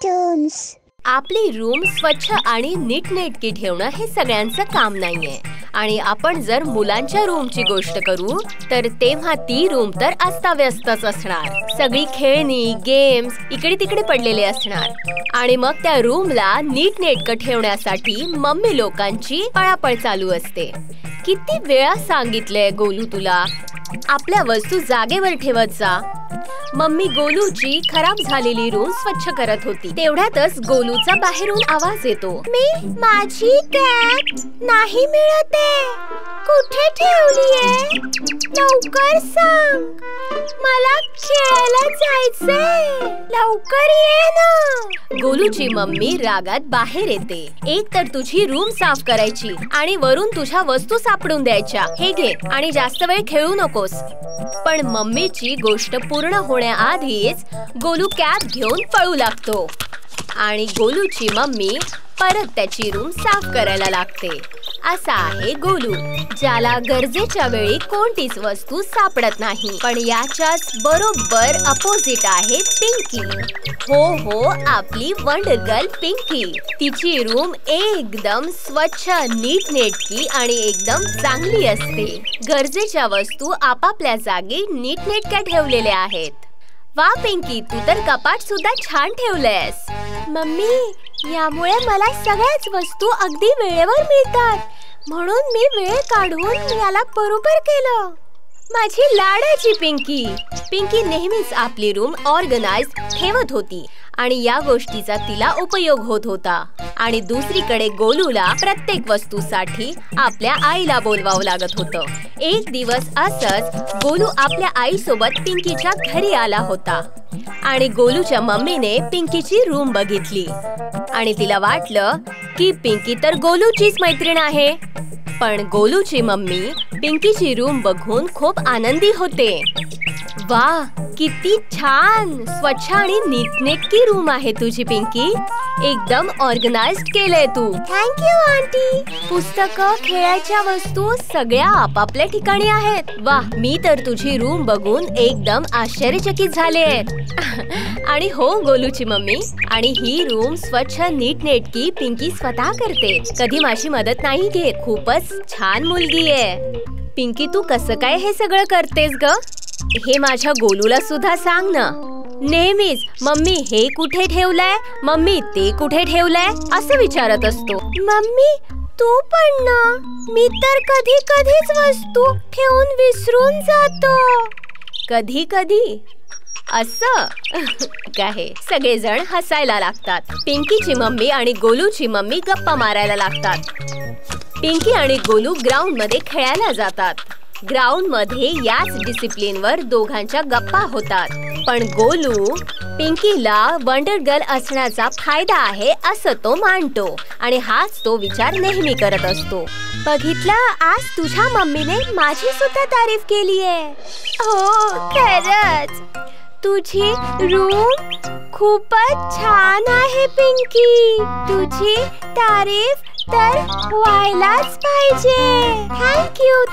Cartoons. आपली room स्वच्छ आणि नीटनेटकी ठेवणं हे सगळ्यांचं काम नाहीये आणि आपण जर मुलांच्या रूमची गोष्ट करू तर तेव्हा ती रूम तर अस्ताव्यस्तच असणार। सगळी खेळणी गेम्स इकडे तिकडे पडलेले असणार आणि मग त्या रूमला नीटनेटकं ठेवण्यासाठी मम्मी लोकांची पळापळ चालू असते। किती वेळा सांगितलंय गोलू तुला, आपल्या वस्तू जागेवर ठेवत जा। मम्मी गोलूची खराब झालेली रूम स्वच्छ करत होती, तेवढ्यातच गोलूचा बाहेरून आवाज येतो, माझी कॅट नाही मिळते, कुठे ठेवलीये? लवकर सांग, मला खेळायला जायचंय, लवकर ये ना। गोलूची मम्मी रागात बाहेर येते। एक तर तुझी रूम साफ करायची आणि वरून तुझ्या वस्तू सापडून द्यायच्या, हे घे आणि जास्त वेळ खेळू नकोस। पण मम्मीची गोष्ट पूर्ण होण्याआधीच गोलू कॅप घेऊन पळू लागतो आणि गोलूची मम्मी परत त्याची रूम साफ करायला लागते। असा आहे गोलू, ज्याला गरजेच्या वेळी कोणतीच वस्तू सापडत नाही। पण याच्याच बरोबर अपोजिट आहे पिंकी। हो आपली वंडर गर्ल पिंकी। तिची रूम एकदम स्वच्छ नीटनेटकी आणि एकदम चांगली असते। गरजेच्या वस्तू आपापल्या जागी नीटनेटक्या ठेवलेल्या आहेत। वा पिंकी, तू तर कपाट सुद्धा छान ठेवलंयस। मम्मी, यामुळे मला सगळ्याच वस्तू अगदी वेळेवर मिळतात, म्हणून मी वेळ काढून याला बरोबर केलं। माझी लाडाची पिंकी। पिंकी नेहमीच आपली रूम ऑर्गनाइज ठेवत होती आणि या गोष्टीचा तिला उपयोग होत होता। आणि दुसरीकडे गोलूला प्रत्येक वस्तूसाठी आपल्या आईला बोलवावं लागत होतं। एक दिवस असंच गोलू आपल्या आईसोबत पिंकीच्या घरी आला होता आणि गोलूच्या मम्मीने पिंकीची रूम बघितली आणि तिला वाटलं की पिंकी तर गोलूचीच मैत्रीण आहे। पण गोलूची मम्मी पिंकीची रूम बघून खूप आनंदी होते। वा, किती छान स्वच्छ आणि नीटनेटकी रूम आहे तुझी पिंकी, एकदम ऑर्गनाइज्ड केलंय तू। Thank you aunty. पुस्तकं खेळायच्या वस्तू सगळ्या आपापल्या ठिकाणी आहेत। वा, मी तर तुझी रूम बघून एकदम आश्चर्यचकित झाले। आणि हो गोलूची मम्मी, आणि ही रूम स्वच्छ नीटनेटकी पिंकी स्वतः करते, कधी माझी मदत नाही घेत। खूपच छान मुलगी आहे पिंकी। तू कसं काय हे सगळं करतेस ग? हे माझ्या गोलूला सुद्धा सांग ना। नेहमीच मम्मी हे कुठे ठेवलंय, मम्मी ते कुठे ठेवलंय असं विचारत असतो। मम्मी तू पण ना, मी तर कधी कधीच वस्तू ठेवून विसरून जातो। कधी कधी असं काय? सगळेजण हसायला लागतात। पिंकीची मम्मी आणि गोलूची मम्मी गप्पा मारायला लागतात। पिंकी आणि गोलू ग्राउंड मध्ये खेळायला जातात। ग्राउंड मध्ये याच डिसिप्लिनवर दोघांच्या गप्पा होतात। पण गोलू पिंकीला वंडर गर्ल असण्याचा फायदा आहे असं तो मानतो आणि हाच तो विचार नेहमी करत असतो। बघितलं, आज तुझ्या मम्मीने माझी सुद्धा तारीफ केलीये। हो खरंच, तुझी रूम खूपच छान आहे पिंकी, तुझी तारीफ तर व्हायलाच पाहिजे। थँक्यू।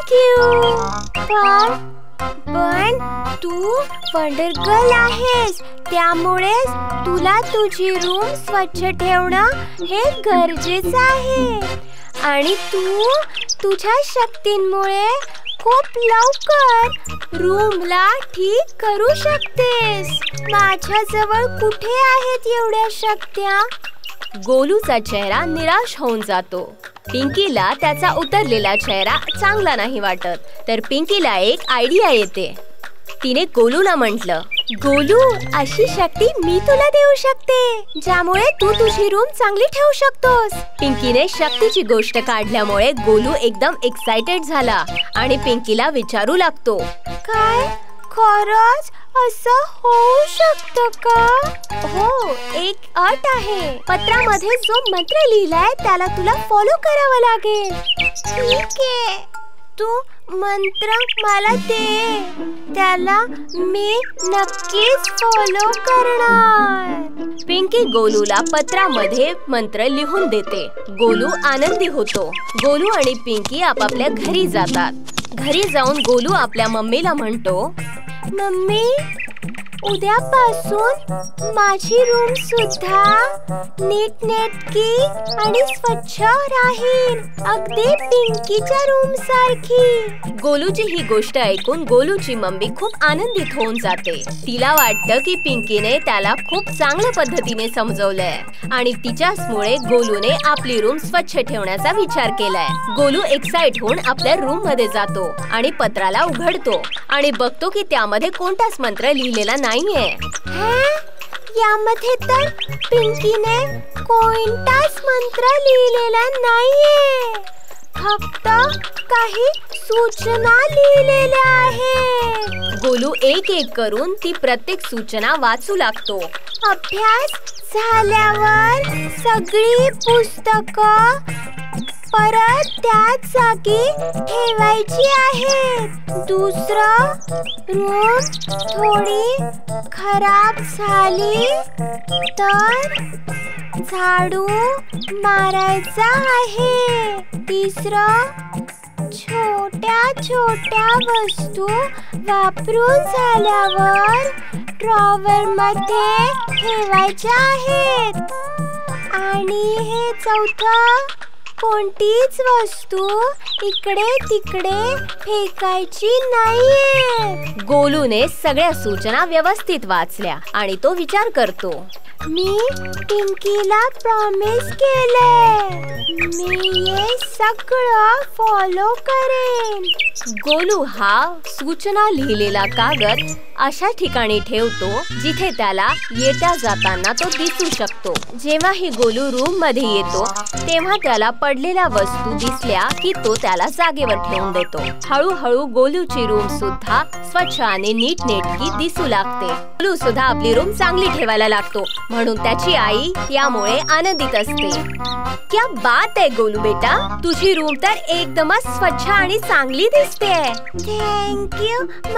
पण तू वंडर गर्ल आहेस, त्यामुळे तुला तुझी रूम स्वच्छ ठेवणं हे गरजेचं आहे आणि तू तुझ्या शक्तींमुळे खूप लवकर रूमला ठीक करू शकतेस। माझ्याजवळ कुठे आहेत एवढ्या शक्त्या? गोलूचा चेहरा निराश होऊन जातो। पिंकीला त्याचा उतरलेला चेहरा चांगला नाही वाटत, तर पिंकीला एक आयडिया येते। तिने गोलूला म्हटलं, गोलू, अशी शक्ती मी तुला देऊ शकते, ज्यामुळे तू तुझी रूम चांगली ठेवू शकतोस। पिंकीने शक्तीची गोष्ट काढल्यामुळे गोलू एकदम एक्साइटेड झाला आणि पिंकीला विचारू लागतो, काय खरंच असं होऊ शकतं का? हो, एक अट आहे, पत्रामध्ये जो मंत्र लिहिलाय त्याला तुला फॉलो करावं लागेल। ठीक आहे, तू मंत्र मला दे, त्याला मी नक्कीच फॉलो करणार। पिंकी गोलूला पत्रामध्ये मंत्र लिहून देते। गोलू आनंदी होतो। गोलू आणि पिंकी आपापल्या घरी जातात। घरी जाऊन गोलू आपल्या मम्मीला म्हणतो, मम्मी, उद्यापासून माझी रूम सुद्धा नीटनेटकी आणि स्वच्छ राहील, अगदी पिंकीच्या रूम सारखी. गोलूची ही गोष्ट ऐकून गोलूची मम्मी खूप आनंदित होऊन जाते. तिला वाटतं की पिंकीने त्याला खूप चांगल्या पद्धतीने समजवलंय आणि तिच्याचमुळे गोलूने आपली रूम स्वच्छ ठेवण्याचा विचार केलाय. गोलू एक्साइट होऊन आपल्या रूम मध्ये जातो आणि पत्राला उघडतो आणि बघतो की त्यामध्ये कोणताच मंत्र लिहिलेला नाहीये. यामध्ये तर पिंकीने कोणताच मंत्र लिहिलेला नाहीये, फक्त काही सूचना लिहिलेल्या आहेत. गोलू एक एक करून ती प्रत्येक सूचना वाचू लागतो. अभ्यास झाल्यावर सगळी पुस्तकं परत त्याच जागी ठेवायची आहेत. दुसरं, रूम थोडी खराब झाली तर झाडू मारायचा आहे. तिसरं, छोट्या छोट्या वस्तू वापरून झाल्यावर ड्रॉवर मध्ये ठेवायच्या आहेत. आणि हे चौथं, कोणतीच वस्तू इकडे तिकडे फेकायची नाहीये. गोलूने सगळ्या सूचना व्यवस्थित वाचल्या आणि तो विचार करतो, मी पिंकीला प्रॉमिस केलंय, मी हे सगळं फॉलो करेन. गोलू हा सूचना लिहिलेला कागद अशा ठिकाणी ठेवतो जिथे त्याला येत्या जाताना तो दिसू शकतो. जेव्हाही गोलू रूम मध्ये येतो तेव्हा त्याला पडलेल्या वस्तू दिसल्या की तो त्याला जागेवर ठेवून देतो. हळूहळू गोलूची रूम सुद्धा स्वच्छ आणि नीटनेटकी दिसू लागते. गोलू सुद्धा आपली रूम चांगली ठेवायला लागतो म्हणून त्याची आई यामुळे आनंदित असते. क्या बात आहे गोलू बेटा, तुझी रूम तर एकदमच स्वच्छ आणि चांगली दिसते. Thank you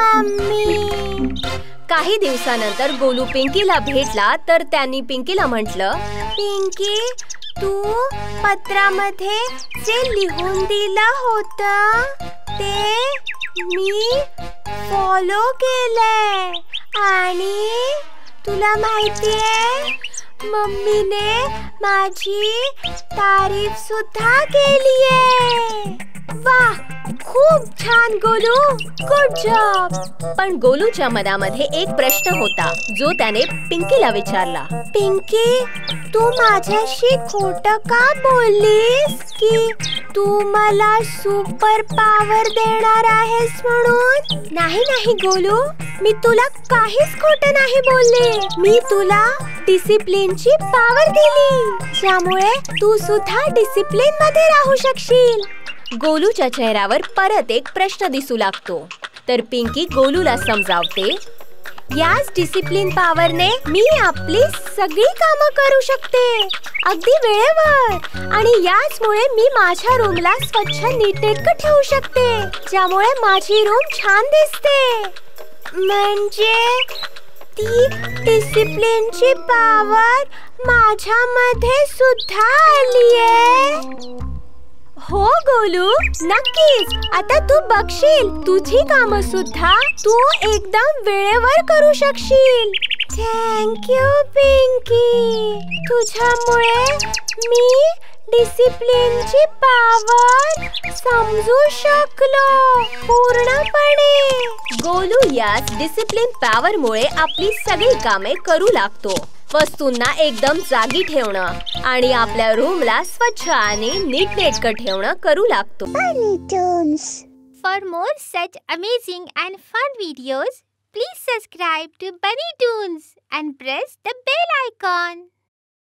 mummy. काही दिवसानंतर गोलू पिंकीला भेटला तर त्यांनी पिंकीला म्हटलं, पिंकी, तू पत्रामध्ये जे लिहून दिलं होतं ते मी फॉलो केलंय आणि तुला माहितीये मम्मीने माझी तारीफ सुद्धा केलीये. वाह, खूप छान गोलू, गुड जॉब. पण गोलूच्या मनामध्ये एक प्रश्न होता जो त्याने पिंकीला विचारला. पिंकी, तू माझ्याशी खोटं का बोललीस की तू मला सुपर पॉवर देणार आहेस म्हणून? नाही नाही गोलू, मी तुला काहीच खोटं नाही बोलले. मी तुला डिसिप्लिनची पॉवर दिली, ज्यामुळे तू सुद्धा डिसिप्लिन मध्ये राहू शकशील. गोलूच्या चेहऱ्यावर परत एक प्रश्न दिसू लागतो. तर पिंकी गोलूला समजावते, याच डिसिप्लिन पॉवरने मी आपली सगळी कामं करू शकते अगदी वेळेवर, आणि याचमुळे मी माझ्या रूमला स्वच्छ नीटनेटकं ठेवू शकते, ज्यामुळे माझी रूम छान दिसते. म्हणजे ती डिसिप्लिनची पॉवर माझ्यामध्ये सुद्धा आलीये. हो गोलू, नक्कीच. आता तू बघशील तुझी कामं सुद्धा तू एकदम वेळेवर करू शकशील. थँक यू पिंकी, तुझ्यामुळे मी डिसिप्लिनची पॉवर समजू शकलो पूर्णपणे. गोलू याच डिसिप्लिन पॉवर मुळे आपली सगळी कामे करू लागतो. वस्तूंना एकदम जागी ठेवणं आणि आपल्या रूमला स्वच्छ आणि नीटनेटकं ठेवणं करू लागतो. For more such amazing and fun videos, please subscribe to Bunny Toons and press the bell icon.